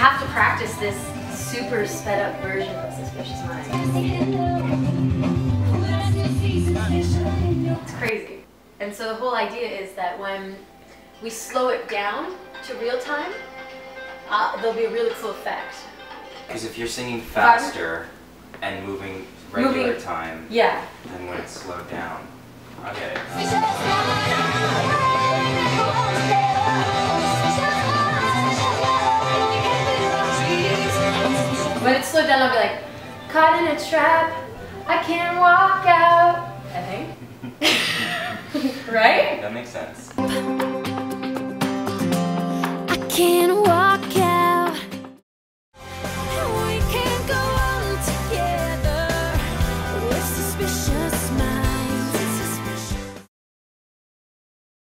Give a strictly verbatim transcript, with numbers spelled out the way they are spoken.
have to practice this super sped up version of Suspicious Mind. It's crazy. And so the whole idea is that when we slow it down to real time, uh, there'll be a really cool effect. Because if you're singing faster and moving regular moving, time, yeah. then when it's slowed down, I get it. When it's slowed down, I'll be like, caught in a trap, I can't walk out, I think. Right? That makes sense. I can't